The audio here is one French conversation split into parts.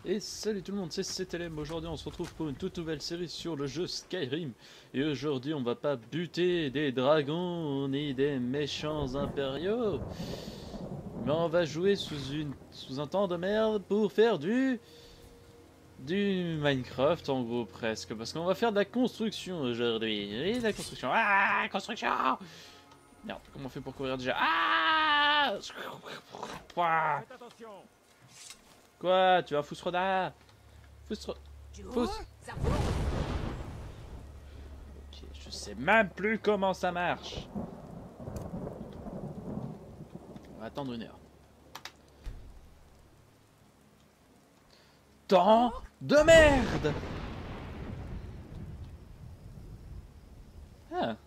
Et salut tout le monde, c'est CTLM. Aujourd'hui on se retrouve pour une toute nouvelle série sur le jeu Skyrim. Et aujourd'hui on va pas buter des dragons ni des méchants impériaux, mais on va jouer sous un temps de merde pour faire du Minecraft en gros presque. Parce qu'on va faire de la construction aujourd'hui. Et de la construction. Ah, construction. Merde, comment on fait pour courir déjà? Ah. Quoi? Faites attention. Quoi? Tu vas Fousroda? Fousroda? Jour, ça roule. Ok, je sais même plus comment ça marche. On va attendre une heure. Temps de merde. Ah.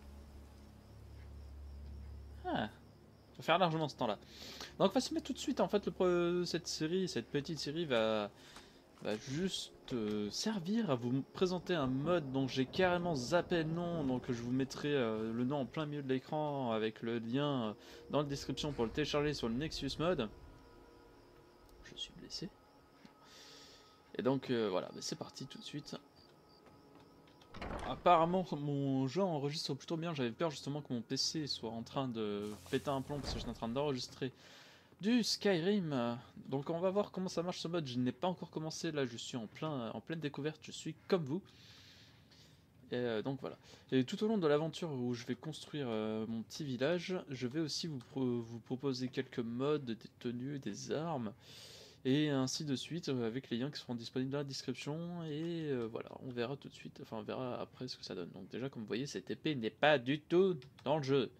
Ah. Ça va faire largement ce temps-là. Donc on va s'y mettre tout de suite. En fait, cette petite série va juste servir à vous présenter un mode dont j'ai carrément zappé le nom. Donc je vous mettrai le nom en plein milieu de l'écran avec le lien dans la description pour le télécharger sur le Nexus Mode. Je suis blessé. Et donc voilà, bah, c'est parti tout de suite. Apparemment mon jeu enregistre plutôt bien, j'avais peur justement que mon PC soit en train de péter un plomb parce que j'étais en train d'enregistrer du Skyrim. Donc on va voir comment ça marche ce mode, je n'ai pas encore commencé, là je suis en pleine découverte, je suis comme vous. Et donc voilà. Et tout au long de l'aventure où je vais construire mon petit village, je vais aussi vous proposer quelques modes, des tenues, des armes, et ainsi de suite, avec les liens qui seront disponibles dans la description, et voilà, on verra tout de suite, enfin on verra après ce que ça donne. Donc déjà comme vous voyez, cette épée n'est pas du tout dans le jeu.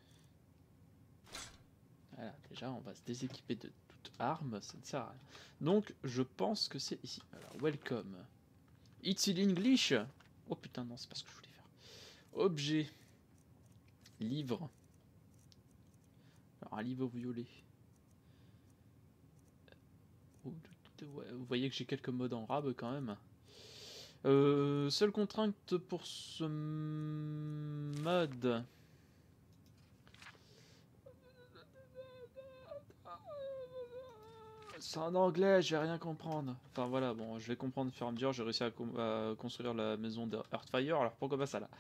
Voilà, déjà on va se déséquiper de toute arme, ça ne sert à rien. Donc je pense que c'est ici. Alors, welcome. It's in English. Oh putain non, c'est pas ce que je voulais faire. Objet. Livre. Alors un livre violet. Ouais, vous voyez que j'ai quelques modes en rab quand même. Seule contrainte pour ce mode. C'est en anglais, je vais rien comprendre. Enfin voilà, bon, je vais comprendre au fur et à mesure. J'ai réussi à construire la maison d'Earthfire, alors pourquoi pas ça là?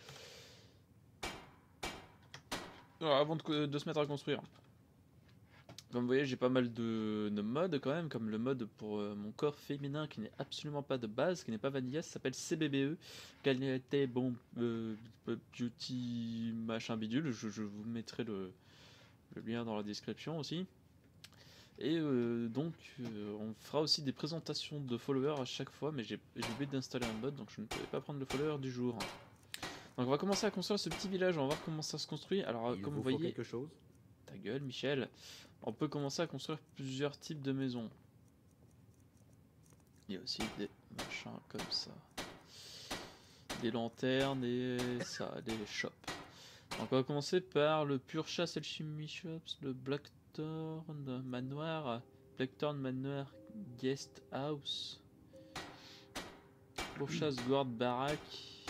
Alors, avant de se mettre à construire. Comme vous voyez, j'ai pas mal de modes quand même, comme le mode pour mon corps féminin qui n'est absolument pas de base, qui n'est pas vanilla, ça s'appelle CBBE, qualité bon beauty machin bidule, je vous mettrai le lien dans la description aussi. Et on fera aussi des présentations de followers à chaque fois, mais j'ai oublié d'installer un mode, donc je ne pouvais pas prendre le follower du jour. Donc on va commencer à construire ce petit village, on va voir comment ça se construit. Alors comme vous voyez... quelque chose. Ta gueule, Michel. On peut commencer à construire plusieurs types de maisons. Il y a aussi des machins comme ça. Des lanternes et ça, des shops. Donc on va commencer par le Pure Chasse Alchemy Shops, le Blackthorn Manoir, Blackthorn Manoir Guest House, Pourchasse Guard Barrack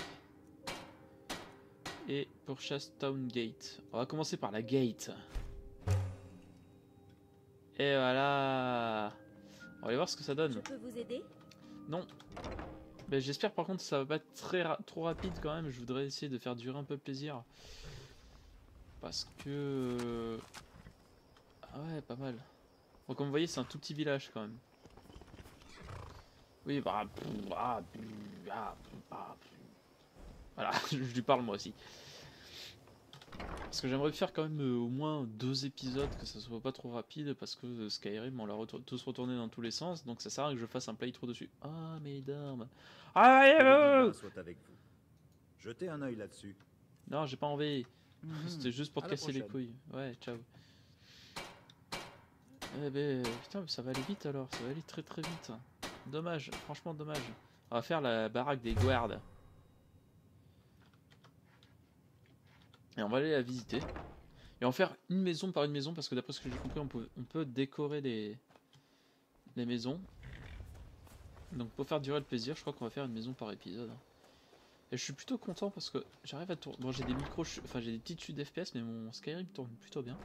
et Pourchasse Town Gate. On va commencer par la gate. Et voilà. On va aller voir ce que ça donne. Je peux vous aider? Non. Mais j'espère par contre que ça va pas être trop rapide quand même. Je voudrais essayer de faire durer un peu le plaisir. Parce que... Ah ouais, pas mal. Bon, comme vous voyez, c'est un tout petit village quand même. Oui, bah... Voilà, je lui parle moi aussi. Parce que j'aimerais faire quand même au moins 2 épisodes, que ça soit pas trop rapide, parce que Skyrim, on l'a tous retourné dans tous les sens, donc ça sert à rien que je fasse un playthrough dessus. Ah, mesdames. Ah, Soit avec vous. Jetez un œil là-dessus. non, j'ai pas envie. C'était juste pour te À la casser les prochaine. couilles. Ouais, ciao. Eh ben, putain, mais ça va aller vite alors, ça va aller très très vite. Dommage, franchement dommage. On va faire la baraque des guards. Et on va aller la visiter. Et en faire une maison par une maison, parce que d'après ce que j'ai compris, on peut décorer les maisons. Donc pour faire durer le plaisir, je crois qu'on va faire une maison par épisode. Et je suis plutôt content parce que j'arrive à tourner. Bon, j'ai des enfin j'ai des petites chutes d'FPS, mais mon Skyrim tourne plutôt bien.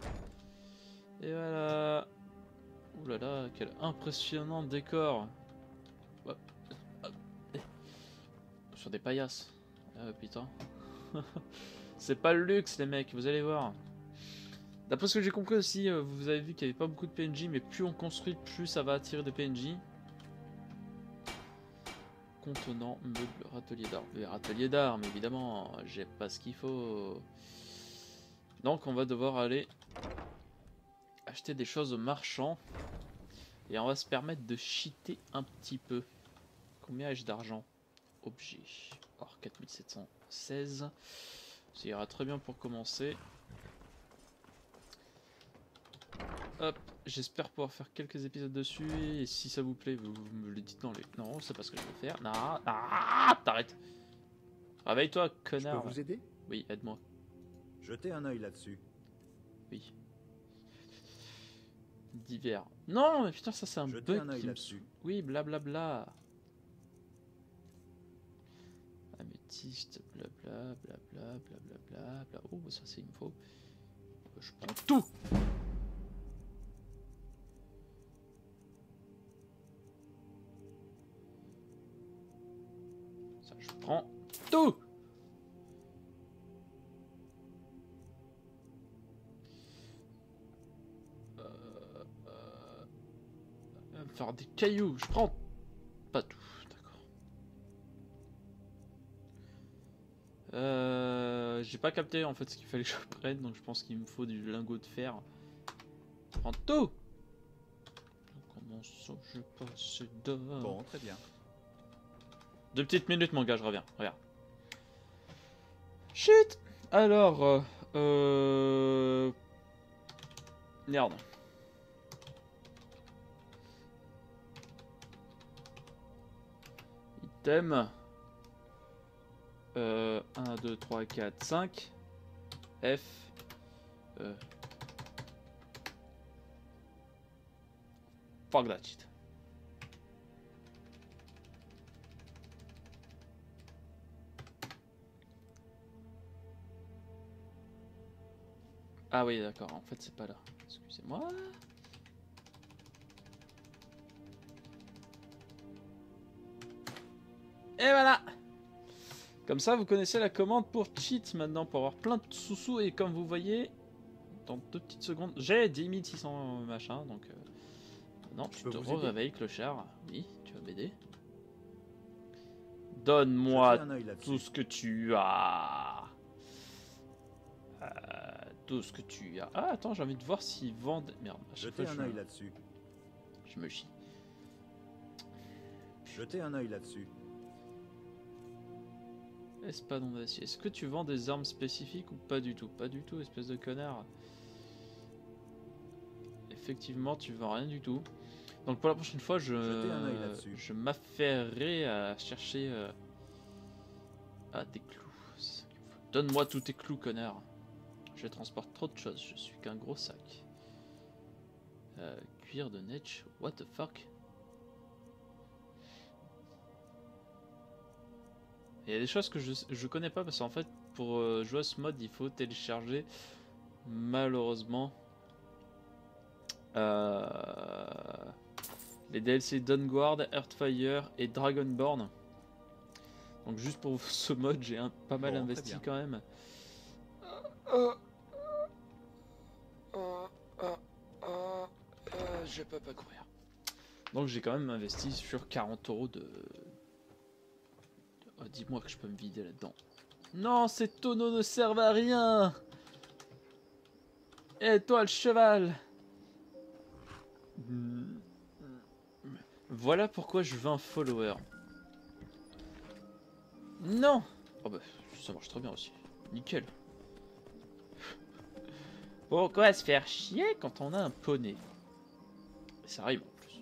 Et voilà. Ouh là là, quel impressionnant décor. Hop, hop, sur des paillasses. Ah putain. C'est pas le luxe les mecs, vous allez voir. D'après ce que j'ai compris aussi, vous avez vu qu'il n'y avait pas beaucoup de PNJ, mais plus on construit, plus ça va attirer des PNJ. Contenant, meuble, râtelier d'armes. Râtelier d'armes, évidemment, j'ai pas ce qu'il faut. Donc on va devoir aller acheter des choses aux marchands. Et on va se permettre de cheater un petit peu. Combien ai-je d'argent? Objet. Or 4716. Ça ira très bien pour commencer. Hop, j'espère pouvoir faire quelques épisodes dessus. Et si ça vous plaît, vous me le dites dans les... Non, c'est pas ce que je veux faire. Non, t'arrêtes. Réveille-toi, connard. Je peux vous aider? Oui, aide-moi. Jetez un œil là-dessus. Oui. Divers. Non, mais putain, ça c'est un Jetez bug un œil qui me là-dessus. saoule. Oui, blablabla. Améthyste, blabla, blabla, blablabla, bla. Oh, ça c'est une faux. Je prends tout. Ça, je prends tout. Faire des cailloux, je prends pas tout, d'accord. J'ai pas capté en fait ce qu'il fallait que je prenne, donc je pense qu'il me faut du lingot de fer. Je prends tout. Comment ça je passe dedans? Bon, très bien. 2 petites minutes mon gars, je reviens, regarde. Shit. Alors, merde. Item. 1, 2, 3, 4, 5. F. Fuck that shit. Ah oui, d'accord, en fait c'est pas là. Excusez-moi. Et voilà. Comme ça, vous connaissez la commande pour cheat maintenant, pour avoir plein de sous-sous. Et comme vous voyez, dans 2 petites secondes, j'ai 10 600 machin. Donc, non, je te réveille, clochard. Oui, tu vas m'aider. Donne-moi tout ce que tu as. Tout ce que tu as. Ah, attends, j'ai envie de voir s'ils vendent. Merde, jetez un œil là-dessus. Je me chie. Jetez un œil là-dessus. Espadon d'acier. Est-ce que tu vends des armes spécifiques ou pas du tout? Pas du tout, espèce de connard. Effectivement, tu vends rien du tout. Donc pour la prochaine fois, je m'affairerai à chercher des clous. Donne-moi tous tes clous, connard. Je transporte trop de choses, je suis qu'un gros sac. Cuir de neige, what the fuck? Il y a des choses que je connais pas parce qu'en fait pour jouer à ce mode il faut télécharger malheureusement les DLC Dawnguard, Earthfire et Dragonborn. Donc juste pour ce mode j'ai pas mal investi quand même. Je peux pas courir. Donc j'ai quand même investi sur 40 € de... Oh, dis-moi que je peux me vider là-dedans. Non, ces tonneaux ne servent à rien. Et toi le cheval. Voilà pourquoi je veux un follower. Non. Oh bah, ça marche très bien aussi. Nickel. Pourquoi se faire chier quand on a un poney? Ça arrive en plus.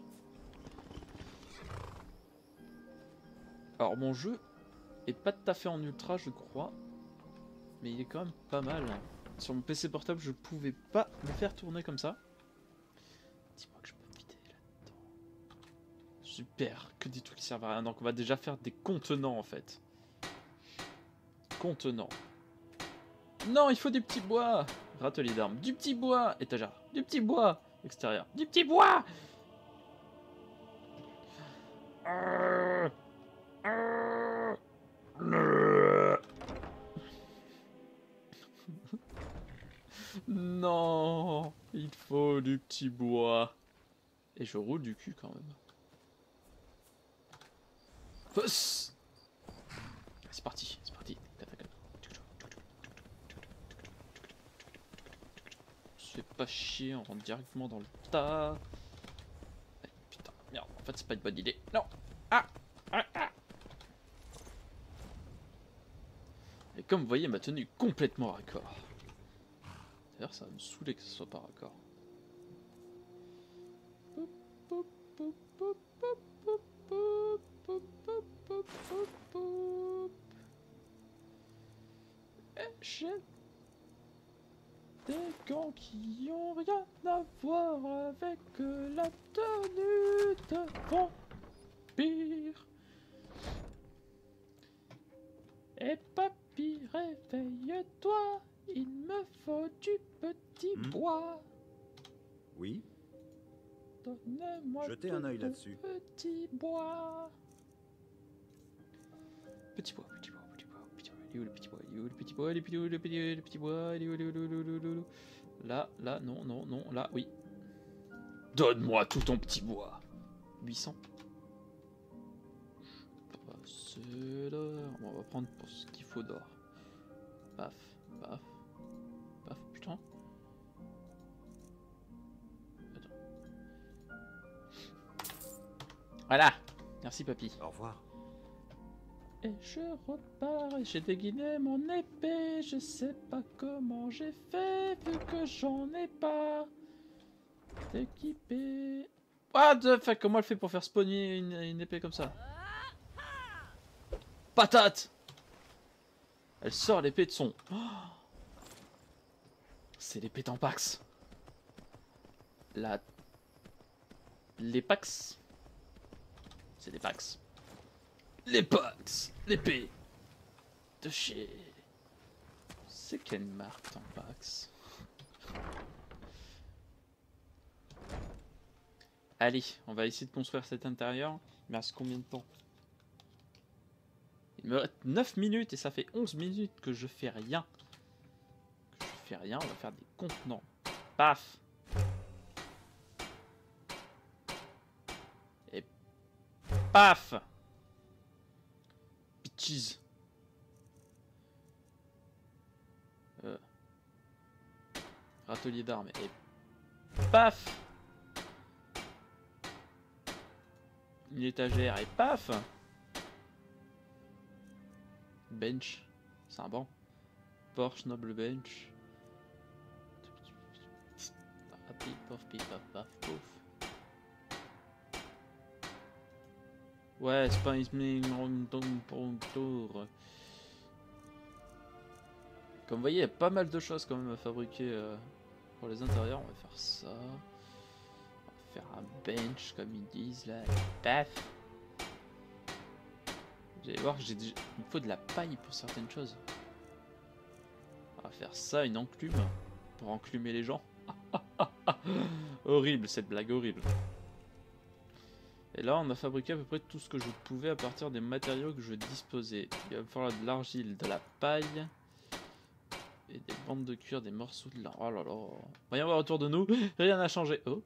Alors mon jeu est pas tout à fait en ultra je crois. Mais il est quand même pas mal. Sur mon PC portable je pouvais pas le faire tourner comme ça. Dis-moi que je peux me vider là-dedans. Super, que des trucs qui servent à rien. Donc on va déjà faire des contenants en fait. Contenants. Non, il faut du petit bois. Râtelier d'armes. Du petit bois. Étagère. Du petit bois. Extérieur. Du petit bois. Non, il faut du petit bois. Et je roule du cul quand même. Pousse. C'est parti, c'est parti. On se fait pas chier, on rentre directement dans le tas. Putain, merde, en fait c'est pas une bonne idée. Non. Ah, ah, ah. Et comme vous voyez, ma tenue est complètement raccord. D'ailleurs, ça va me saouler que ce soit pas raccord. J'ai des gants qui ont rien à voir avec la tenue de vampire. Et papy, réveille-toi, il me faut du petit bois. Oui, Donne-moi jetez tout un œil ton là-dessus. petit bois. Petit bois, petit bois, petit bois, petit bois. Il est où le petit bois? Il est où le petit bois? Il est où le petit bois? Il est où le... Là, là, non, non, non, là, oui. Donne-moi tout ton petit bois. 800. C'est l'or. On va prendre pour ce qu'il faut d'or. Paf, paf, paf, putain. Attends. Voilà. Merci, papy. Au revoir. Et je repars et j'ai dégainé mon épée. Je sais pas comment j'ai fait vu que j'en ai pas d'équipé. What the fuck, comment elle fait pour faire spawner une épée comme ça? Patate! Elle sort l'épée de son. Oh, c'est l'épée Tampax. Les Pax. C'est des Pax. Les Pax. L'épée. De chez... C'est quelle marque Tampax? Allez, on va essayer de construire cet intérieur. Il me reste combien de temps? Il me reste 9 minutes et ça fait 11 minutes que je fais rien. On va faire des contenants. Paf. Et paf. Bitches. Râtelier d'armes. Et paf. Une étagère et paf. Bench. C'est un banc. Porsche Noble Bench. Pif, paf, pif, paf, paf, pouf. Ouais, c'est pas un tour. Comme vous voyez, il y a pas mal de choses quand même à fabriquer pour les intérieurs. On va faire ça. On va faire un bench comme ils disent là. Paf. Vous allez voir que il me faut de la paille pour certaines choses. On va faire ça, une enclume pour enclumer les gens. Horrible cette blague, horrible. Et là on a fabriqué à peu près tout ce que je pouvais à partir des matériaux que je disposais. Il va me falloir de l'argile, de la paille et des bandes de cuir, des morceaux de lin. Oh là là. Voyons voir autour de nous, rien n'a changé. Oh.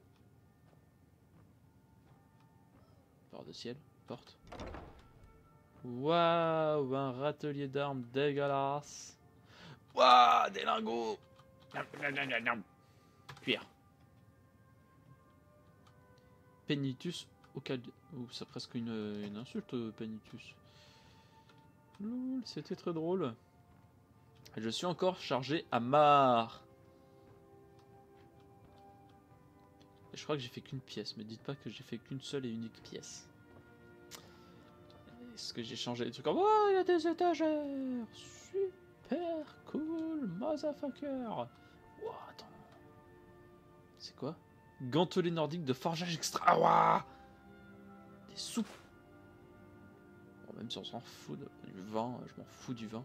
Porte de ciel, porte. Waouh, un râtelier d'armes dégueulasse. Waouh, des lingots. Cuir. Penitus au cas... Oh, c'est presque une insulte, Penitus. Lol, c'était très drôle. Je suis encore chargé à marre. Je crois que j'ai fait qu'une pièce. Me dites pas que j'ai fait qu'une seule et unique pièce. Est-ce que j'ai changé les trucs? Oh, il y a des étagères. Super cool, motherfucker. Wow, attends. C'est quoi? Gantelet nordique de forgeage extra. Wow. Des soupes. Bon, même si on s'en fout du vin, je m'en fous du vin.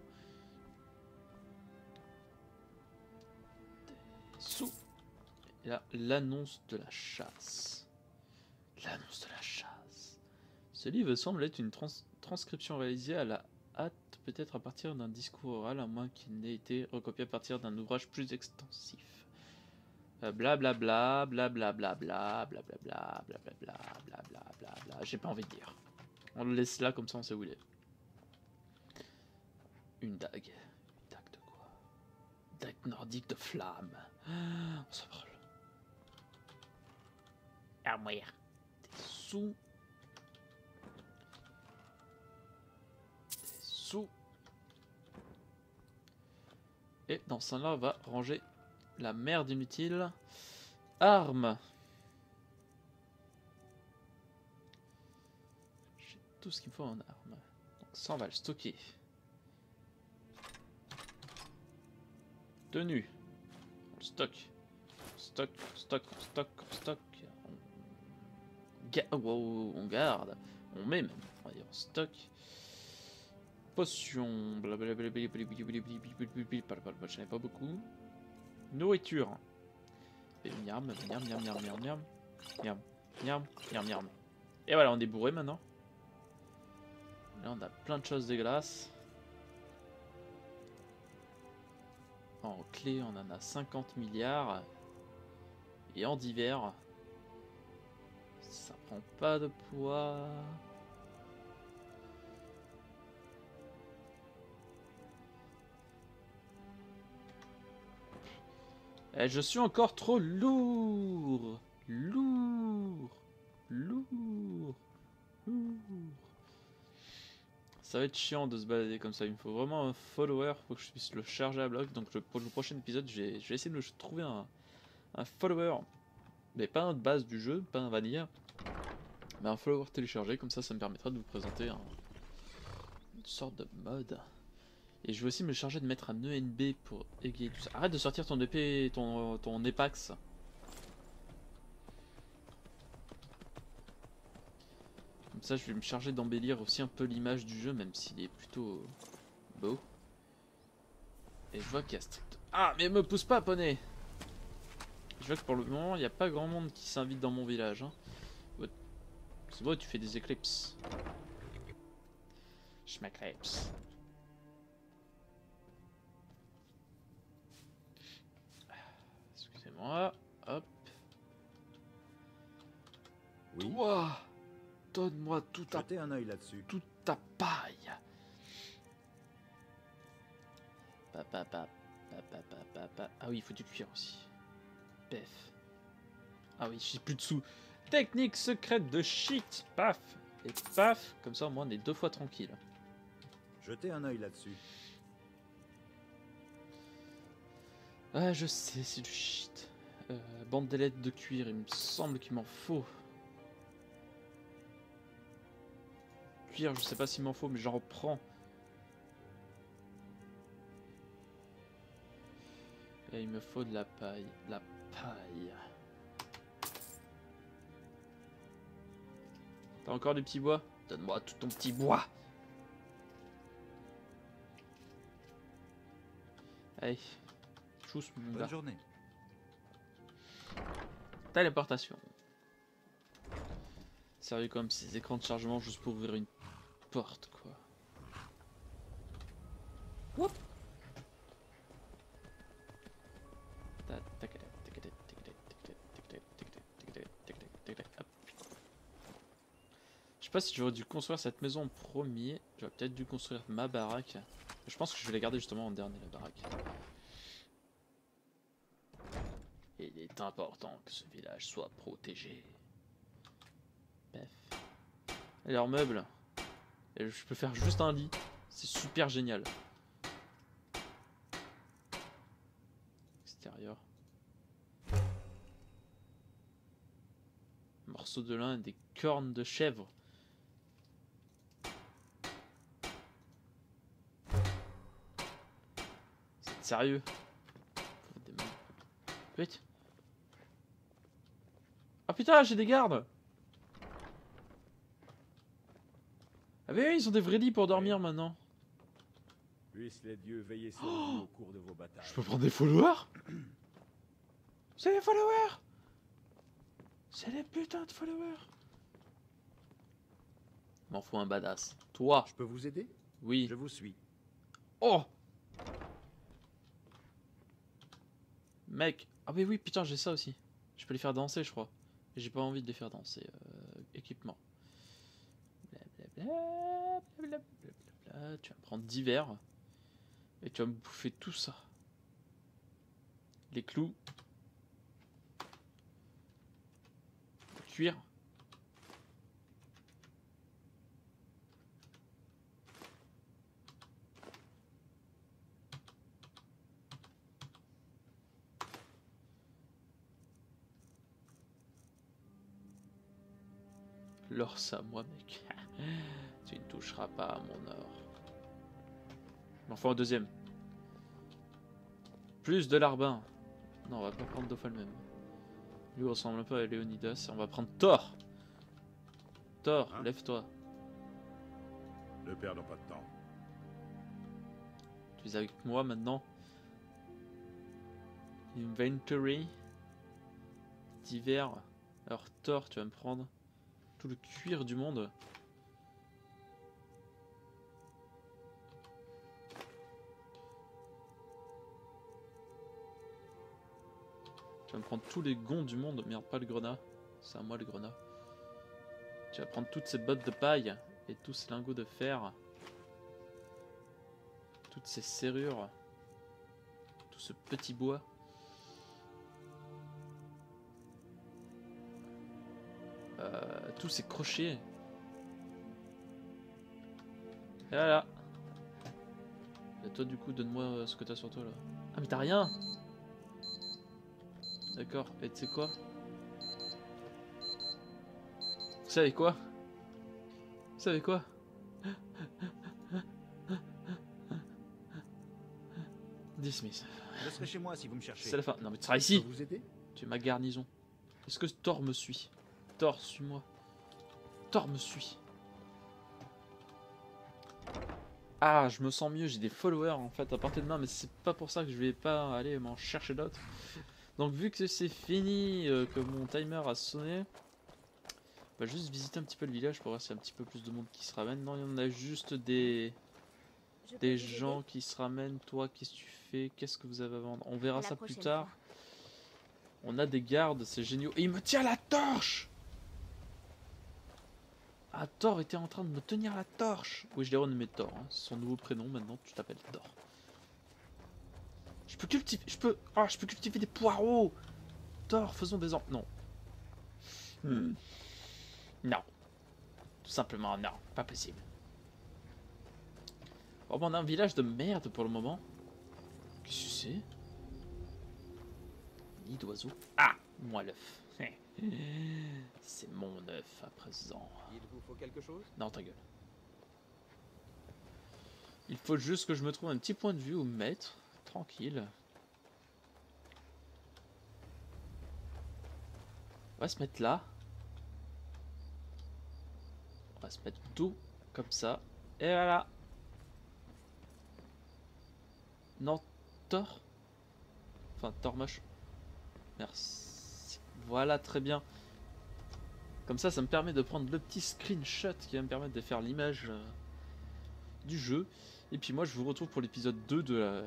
Des soupes. Et là, l'annonce de la chasse. L'annonce de la chasse. Ce livre semble être une transcription réalisée à la hâte peut-être à partir d'un discours oral, à moins qu'il n'ait été recopié à partir d'un ouvrage plus extensif. Blablabla, blablabla, blablabla, blablabla, blablabla. J'ai pas envie de dire. On le laisse là, comme ça on sait où il est. Une dague. Une dague de quoi? Dague nordique de flamme. On s'en branle. Armoire. Des sous. Des sous. Et dans ce là on va ranger la merde inutile. Armes. J'ai tout ce qu'il me faut en armes. Donc ça on va le stocker. Tenue. On le stocke. Stock, stock, stock, stock. On garde. On met même. On va dire on stock. Potion. Blablabla. J'en ai pas beaucoup. Nourriture. Et miam, miam, miam, miam, miam, miam. Miam, miam, miam, miam. Et voilà, on est bourré maintenant. Là, on a plein de choses dégueulasses. En clé, on en a 50 milliards. Et en divers, ça prend pas de poids. Et je suis encore trop lourd. Lourd. Lourd. Lourd. Ça va être chiant de se balader comme ça. Il me faut vraiment un follower. Faut que je puisse le charger à bloc. Donc pour le prochain épisode, je vais essayer de trouver un follower. Mais pas un de base du jeu, pas un vanilla. Mais un follower téléchargé. Comme ça me permettra de vous présenter une sorte de mode. Et je vais aussi me charger de mettre un ENB pour égayer tout ça. Arrête de sortir ton épée, ton épax. Comme ça, je vais me charger d'embellir aussi un peu l'image du jeu, même s'il est plutôt beau. Et je vois qu'il y a strict... Ah, mais me pousse pas, poney! Je vois que pour le moment, il n'y a pas grand monde qui s'invite dans mon village. Hein. C'est beau, tu fais des éclipses. Je m'éclipse. Excusez-moi. Hop. Oui. Toi, donne-moi Jetez un œil là-dessus. toute ta paille. Ah oui, il faut du cuir aussi. Pef. Ah oui, j'ai plus de sous. Technique secrète de shit. Paf. Et paf. Comme ça, au moins, on est 2 fois tranquille. Jetez un œil là-dessus. Ah, je sais, c'est du shit. Bandelette de cuir, il me semble qu'il m'en faut. Cuir, je sais pas s'il m'en faut, mais j'en reprends. Et il me faut de la paille. De la paille. T'as encore du petit bois? Donne-moi tout ton petit bois. Allez. Chousse, mon gars. Bonne journée. Téléportation. Sérieux comme ces écrans de chargement juste pour ouvrir une porte, quoi. Whoop. Je sais pas si j'aurais dû construire cette maison en premier. J'aurais peut-être dû construire ma baraque. Je pense que je vais la garder justement en dernier, la baraque. Et il est important que ce village soit protégé. Bref. Et leurs meubles. Et je peux faire juste un lit. C'est super génial. Extérieur. Morceau de lin et des cornes de chèvre. C'est sérieux? Vite. Ah putain, j'ai des gardes. Ah mais oui, ils ont des vrais lits pour dormir maintenant. Puissent les dieux veiller sur vous au cours de vos batailles. Je peux prendre des followers? C'est les followers! C'est les putains de followers! M'en faut un badass. Toi! Je peux vous aider? Oui. Je vous suis. Oh! Mec. Ah mais oui, putain, j'ai ça aussi. Je peux les faire danser, je crois. J'ai pas envie de les faire danser. Équipement. Blablabla, blablabla. Tu vas me prendre divers. Et tu vas me bouffer tout ça. Les clous. Le cuir. L'or, ça, moi, mec. Tu ne toucheras pas à mon or. Il m'en faut un deuxième. Plus de larbin. Non, on va pas prendre Dauphin même. Lui ressemble un peu à Léonidas. On va prendre Thor. Thor, Hein? lève-toi. Ne perdons pas de temps. Tu es avec moi maintenant. Inventory. Divers. Alors Thor, tu vas me prendre tout le cuir du monde. Tu vas me prendre tous les gonds du monde. Merde, pas le grenat. C'est à moi le grenat. Tu vas prendre toutes ces bottes de paille et tous ces lingots de fer. Toutes ces serrures. Tout ce petit bois. Tous ces crochets. Et voilà. Et toi du coup donne-moi ce que t'as sur toi là. Ah mais t'as rien. D'accord, et tu sais quoi? Vous savez quoi? Vous savez quoi? Dismiss. Je serai chez moi si vous me cherchez. C'est la fin. Non mais tu seras Je ici. peux vous aider? Tu es ma garnison. Est-ce que Thor me suit? Thor, suis-moi. Thor me suit. Ah, je me sens mieux, j'ai des followers en fait à portée de main, mais c'est pas pour ça que je vais pas aller m'en chercher d'autres. Donc vu que c'est fini, que mon timer a sonné, on va juste visiter un petit peu le village pour voir s'il y a un petit peu plus de monde qui se ramène. Non, il y en a juste des gens qui se ramènent. Toi, qu'est-ce que tu fais? Qu'est-ce que vous avez à vendre? On verra ça plus tard. On a des gardes, c'est génial. Et il me tient la torche! Ah, Thor était en train de me tenir la torche. Oui, je l'ai renommé Thor. Hein. C'est son nouveau prénom maintenant. Tu t'appelles Thor. Je peux cultiver. Je peux cultiver des poireaux. Thor, faisons des non. Non. Tout simplement non. Pas possible. Oh, bon, on a un village de merde pour le moment. Qu'est-ce que c'est? Nid d'oiseau. Ah, moi l'œuf. C'est mon œuf à présent. Il vous faut quelque chose? Non, ta gueule. Il faut juste que je me trouve un petit point de vue où me mettre. Tranquille. On va se mettre là. On va se mettre tout comme ça. Et voilà. Non, Thor. Enfin, Thor moche. Merci. Voilà, très bien. Comme ça, ça me permet de prendre le petit screenshot qui va me permettre de faire l'image du jeu. Et puis moi, je vous retrouve pour l'épisode 2 de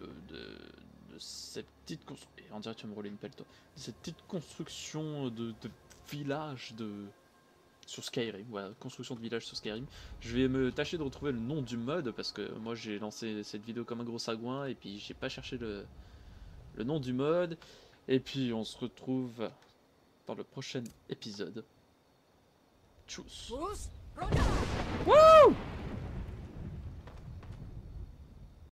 cette petite construction. On dirait que tu vas me rouler une pelle, toi. Cette petite construction de village sur Skyrim. Voilà, construction de village sur Skyrim. Je vais me tâcher de retrouver le nom du mode parce que moi, j'ai lancé cette vidéo comme un gros sagouin et puis j'ai pas cherché le nom du mode. Et puis on se retrouve dans le prochain épisode. Tchuss. Wouh!